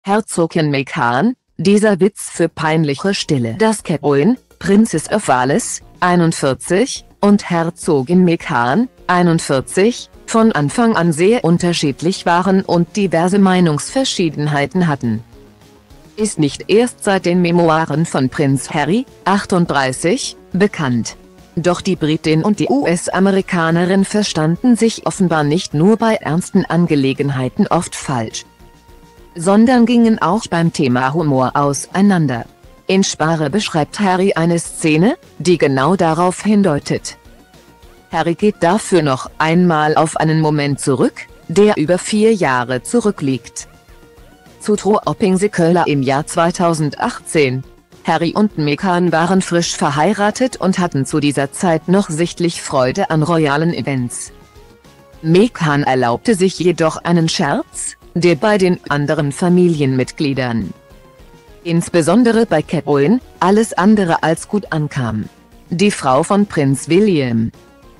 Herzogin Meghan, dieser Witz für peinliche Stille. Dass Catherine, Princess of Wales, 41, und Herzogin Meghan, 41, von Anfang an sehr unterschiedlich waren und diverse Meinungsverschiedenheiten hatten, ist nicht erst seit den Memoiren von Prinz Harry, 38, bekannt. Doch die Britin und die US-Amerikanerin verstanden sich offenbar nicht nur bei ernsten Angelegenheiten oft falsch, sondern gingen auch beim Thema Humor auseinander. In Spare beschreibt Harry eine Szene, die genau darauf hindeutet. Harry geht dafür noch einmal auf einen Moment zurück, der über 4 Jahre zurückliegt. Zu Tropping-Köhler im Jahr 2018. Harry und Meghan waren frisch verheiratet und hatten zu dieser Zeit noch sichtlich Freude an royalen Events. Meghan erlaubte sich jedoch einen Scherz, der bei den anderen Familienmitgliedern, insbesondere bei Catherine, alles andere als gut ankam. Die Frau von Prinz William,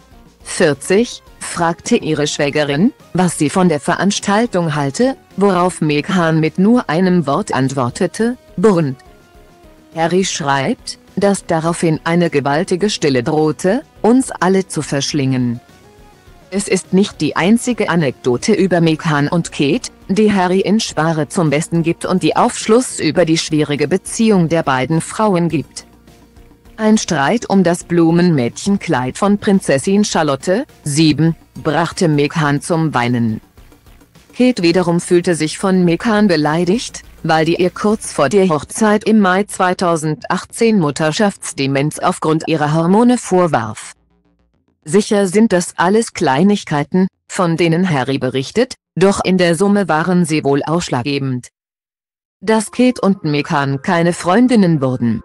40, fragte ihre Schwägerin, was sie von der Veranstaltung halte, worauf Meghan mit nur einem Wort antwortete: Burn. Harry schreibt, dass daraufhin eine gewaltige Stille drohte, uns alle zu verschlingen. Es ist nicht die einzige Anekdote über Meghan und Kate, die Harry in Spare zum Besten gibt und die Aufschluss über die schwierige Beziehung der beiden Frauen gibt. Ein Streit um das Blumenmädchenkleid von Prinzessin Charlotte, 7, brachte Meghan zum Weinen. Kate wiederum fühlte sich von Meghan beleidigt, weil die ihr kurz vor der Hochzeit im Mai 2018 Mutterschaftsdemenz aufgrund ihrer Hormone vorwarf. Sicher sind das alles Kleinigkeiten, von denen Harry berichtet, doch in der Summe waren sie wohl ausschlaggebend, dass Kate und Meghan keine Freundinnen wurden.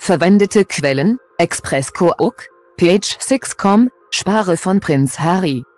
Verwendete Quellen: Express Cook, Page 6com, Spare von Prinz Harry.